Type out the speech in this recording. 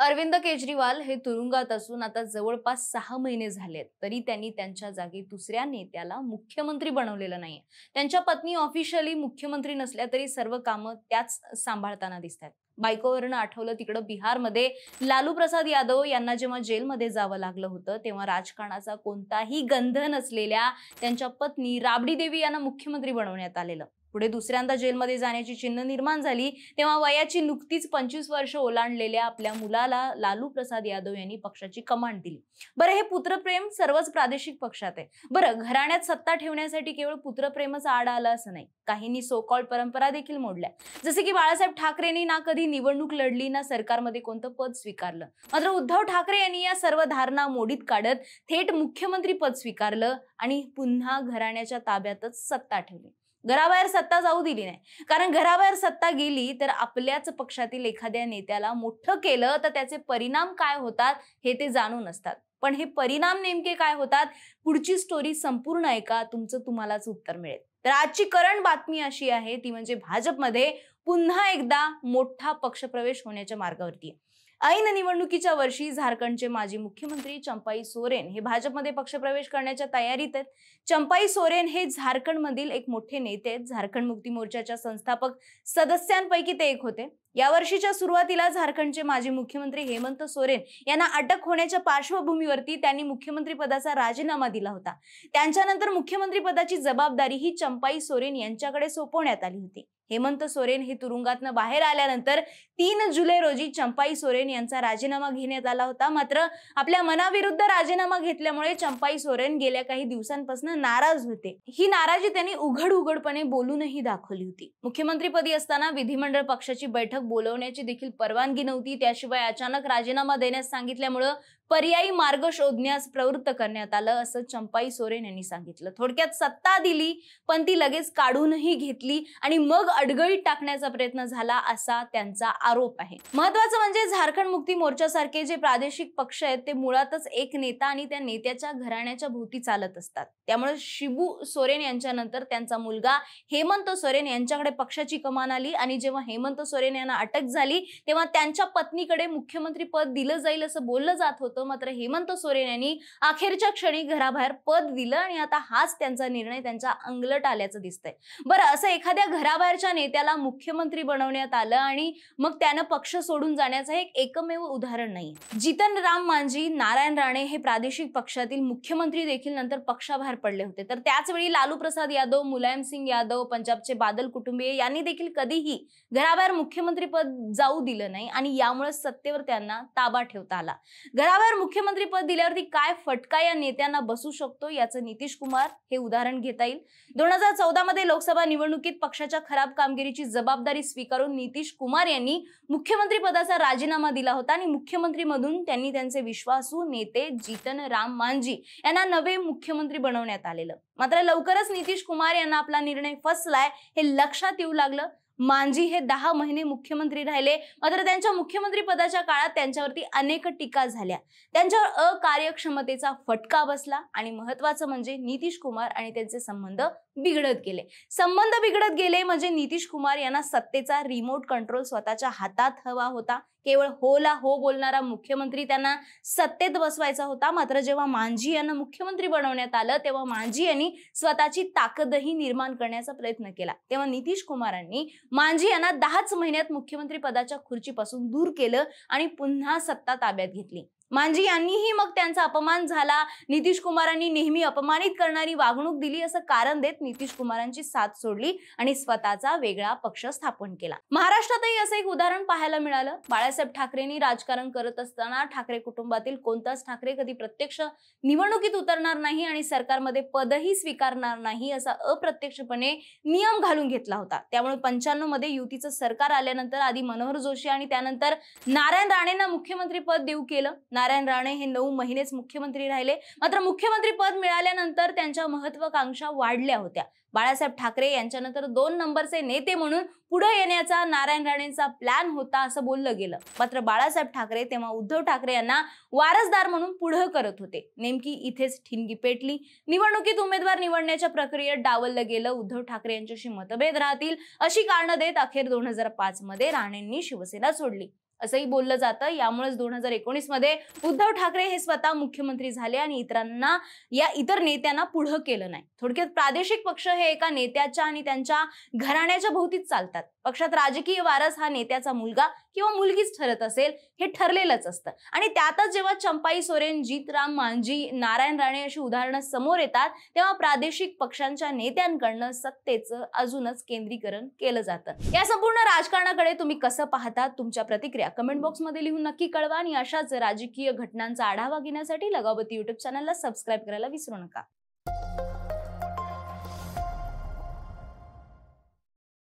अरविंद केजरीवाल हे तुरुंगात असून आता जवळपास 6 महिने झालेत, तरी त्यांनी त्यांच्या जागी दुसऱ्या नेत्याला मुख्यमंत्री बनवलेलं नाहीये। त्यांच्या पत्नी ऑफिशियली मुख्यमंत्री नसल्या तरी सर्व कामं त्याच सांभाळताना दिसतात। बायकोवरनं आठवलं तिकडं बिहारमध्ये लालू प्रसाद यादव यांना जेव्हा जेलमध्ये जावं लागलं होतं, तेव्हा राजकारणाचा कोणताही गंध नसलेल्या त्यांच्या पत्नी राबडी देवी यांना मुख्यमंत्री बनवण्यात आलेलं। पुढे दुसऱ्यांदा जेलमध्ये जाण्याची चिन्ह निर्माण झाली, तेव्हा वयाची नुकतीच 25 वर्ष ओलांडलेल्या आपल्या मुलाला लालू प्रसाद यादव यांनी पक्षाची कमांड दिली। बरं, हे पुत्रप्रेम सर्वच प्रादेशिक पक्षात आहे। बरं, घराण्यात सत्ता ठेवण्यासाठी केवळ पुत्रप्रेमच आड आलं असं नाही, काहींनी सो कॉल्ड परंपरा देखील मोडल्या। जसे की बाळासाहेब ठाकरेंनी ना कधी निवडणूक लढली ना सरकारमध्ये कोणतं पद स्वीकारलं, मात्र उद्धव ठाकरे यांनी या सर्व धारणा मोडीत काढत थेट मुख्यमंत्री पद स्वीकारलं आणि पुन्हा घराण्याच्या ताब्यातच सत्ता ठेवली। घराबाहेर सत्ता जाऊ दिली नाही, कारण घराबाहेर सत्ता गेली तर आपल्याच पक्षातील एखाद्या नेत्याला मोठं केलं तर त्याचे परिणाम काय होतात हे ते जाणून असतात। पण हे परिणाम नेमके काय होतात, पुढची स्टोरी संपूर्ण ऐका, तुमचं तुम्हालाच उत्तर मिळेल। तर आजची करंट बातमी अशी आहे, ती म्हणजे भाजपमध्ये पुन्हा एकदा मोठा पक्षप्रवेश होण्याच्या मार्गावरती आहे। ऐन निवडणुकीच्या वर्षी झारखंडचे माजी मुख्यमंत्री चंपाई सोरेन हे भाजपमध्ये पक्षप्रवेश करण्याच्या तयारीत आहेत। चंपाई सोरेन हे झारखंडमधील एक मोठे नेते आहेत। झारखंड मुक्ती मोर्चाच्या संस्थापक सदस्यांपैकी ते एक होते। या वर्षीच्या सुरुवातीला झारखंडचे माजी मुख्यमंत्री हेमंत सोरेन यांना अटक होण्याच्या पार्श्वभूमीवरती त्यांनी मुख्यमंत्री पदाचा राजीनामा दिला होता। त्यांच्यानंतर मुख्यमंत्री पदाची जबाबदारी ही चंपाई सोरेन यांच्याकडे सोपवण्यात आली होती। हेमंत सोरेन हे तुरुंगातनं बाहेर आल्यानंतर 3 जुलै रोजी चंपाई सोरेन यांचा राजीनामा घेण्यात आला होता। मात्र आपल्या मनाविरुद्ध राजीनामा घेतल्यामुळे चंपाई सोरेन गेल्या काही दिवसांपासून नाराज होते। ही नाराजी त्यांनी उघडपणे बोलूनही दाखवली होती। मुख्यमंत्रीपदी असताना विधिमंडळ पक्षाची बैठक बोलवण्याची देखील परवानगी नव्हती। त्याशिवाय अचानक राजीनामा देण्यास सांगितल्यामुळे पर्यायी मार्ग शोधण्यास प्रवृत्त करण्यात आलं, असं चंपाई सोरेन यांनी सांगितलं। थोडक्यात सत्ता दिली, पण ती लगेच काढूनही घेतली आणि मग अडगळीत टाकण्याचा प्रयत्न झाला, असा त्यांचा आरोप आहे। महत्त्वाचं म्हणजे झारखंड मुक्ती मोर्चासारखे जे प्रादेशिक पक्ष आहेत ते मुळातच एक नेता आणि त्या नेत्याच्या घराण्याच्या भोवती चालत असतात। त्यामुळे शिबू सोरेन यांच्यानंतर त्यांचा मुलगा हेमंत सोरेन यांच्याकडे पक्षाची कमान आली आणि जेव्हा हेमंत सोरेन यांना अटक झाली तेव्हा त्यांच्या पत्नीकडे मुख्यमंत्री पद दिलं जाईल असं बोललं जात होतं। मात्र हेमंत सोरेन यांनी अखेरच्या क्षणी घराबाहेर पद दिलं आणि आता हाच त्यांचा निर्णय त्यांच्या अंगलट आल्याचं दिसतंय। बरं, असं एखाद्या घराबाहेरच्या नेत्याला मुख्यमंत्री बनवण्यात आलं आणि मग त्यानं पक्ष सोडून जाण्याचं हे एकमेव उदाहरण नाही। जितन राम मांझी, नारायण राणे हे प्रादेशिक पक्षातील मुख्यमंत्री देखील नंतर पक्षाबाहेर पडले होते। तर त्याच वेळी लालू प्रसाद यादव, मुलायम सिंग यादव, पंजाबचे बादल कुटुंबीय यांनी देखील कधीही घराबाहेर मुख्यमंत्री पद जाऊ दिलं नाही आणि यामुळे सत्तेवर त्यांना ताबा ठेवता आला। घराबाहेर मुख्यमंत्री पद दिल्यावरती काय फटका या नेत्यांना बसू शकतो याचं नितीश कुमार हे उदाहरण घेता येईल। 2014 मध्ये लोकसभा निवडणुकीत पक्षाच्या खराब कामगिरीची जबाबदारी स्वीकारून नितीश कुमार यांनी मुख्यमंत्री पदाचा राजीनामा दिला होता आणि मुख्यमंत्रीमधून त्यांनी त्यांचे विश्वासू नेते जितन राम मांझी यांना नवे मुख्यमंत्री बनवण्यात आलेलं। मात्र लवकरच नितीश कुमार यांना आपला निर्णय फसलाय हे लक्षात येऊ लागलं। मांझी हे 10 महिने मुख्यमंत्री राहिले, मात्र त्यांच्या मुख्यमंत्री पदाच्या काळात त्यांच्यावरती अनेक टीका झाल्या, त्यांच्यावर अकार्यक्षमतेचा फटका बसला आणि महत्त्वाचं म्हणजे नितीश कुमार आणि त्यांचे संबंध बिघडत गेले म्हणजे नितीश कुमार यांना सत्तेचा रिमोट कंट्रोल स्वतःच्या हातात हवा होता। केवळ होला हो बोलणारा मुख्यमंत्री त्यांना सत्तेत बसवायचा होता। मात्र जेव्हा मांझी यांना मुख्यमंत्री बनवण्यात आलं तेव्हा मांझी यांनी स्वतःची ताकदही निर्माण करण्याचा प्रयत्न केला। तेव्हा नितीश कुमारांनी मांझी यांना 10च महिन्यात मुख्यमंत्री पदाच्या खुर्चीपासून दूर केलं आणि पुन्हा सत्ता ताब्यात घेतली। मांझी यांनीही मग त्यांचा अपमान झाला, नितीश कुमारांनी नेहमी अपमानित करणारी वागणूक दिली असं कारण देत नितीश कुमारांची साथ सोडली आणि स्वतःचा वेगळा पक्ष स्थापन केला। महाराष्ट्रातही असं एक उदाहरण पाहायला मिळालं। बाळासाहेब ठाकरेंनी राजकारण करत असताना ठाकरे कुटुंबातील कोणताच ठाकरे कधी प्रत्यक्ष निवडणुकीत उतरणार नाही आणि सरकारमध्ये पदही स्वीकारणार नाही असा अप्रत्यक्षपणे नियम घालून घेतला होता। त्यामुळे 95 मध्ये युतीचं सरकार आल्यानंतर आधी मनोहर जोशी आणि त्यानंतर नारायण राणेंना मुख्यमंत्री पद देऊ केलं। नारायण राणे हे 9 महिनेच मुख्यमंत्री राहिले, मात्र मुख्यमंत्री पद मिळाल्यानंतर त्यांच्या महत्त्वाकांक्षा वाढल्या होत्या। बाळासाहेब ठाकरे यांच्यानंतर 2 नंबरचे नेते म्हणून पुढे येण्याचा नारायण राणेंचा प्लॅन होता असं बोललं गेलं। मात्र बाळासाहेब ठाकरे तेव्हा उद्धव ठाकरे यांना वारसदार म्हणून पुढे करत होते। नेमकी इथेच ठिणगी पेटली। निवडणुकीत उमेदवार निवडण्याच्या प्रक्रियेत डावललं गेलं। उद्धव ठाकरे यांच्याशी मतभेद राहतील अशी कारणं देत अखेर 2005 मध्ये राणेंनी शिवसेना सोडली। असंही बोललं जातं। यामुळेच 2019 मध्ये उद्धव ठाकरे हे स्वतः मुख्यमंत्री झाले आणि इतर नेत्यांना पुढं केलं नाही। थोडक्यात प्रादेशिक पक्ष हे एका नेत्याच्या आणि त्यांच्या घराण्याच्या भोवतीच चालतात। पक्षात राजकीय वारस हा नेत्याचा मुलगा किंवा मुलगीच ठरत असेल हे ठरलेलंच असतं आणि त्यातच जेव्हा चंपाई सोरेन, जीतराम मांझी, नारायण राणे अशी उदाहरणं समोर येतात तेव्हा प्रादेशिक पक्षांच्या नेत्यांकडनं सत्तेचं अजूनच केंद्रीकरण केलं जातं। या संपूर्ण राजकारणाकडे तुम्ही कसं पाहता? तुमच्या प्रतिक्रिया कमेंट बॉक्समध्ये लिहून नक्की कळवा आणि अशाच राजकीय घटनांचा आढावा घेण्यासाठी लगावती YouTube चॅनलला सबस्क्राईब करायला विसरू नका।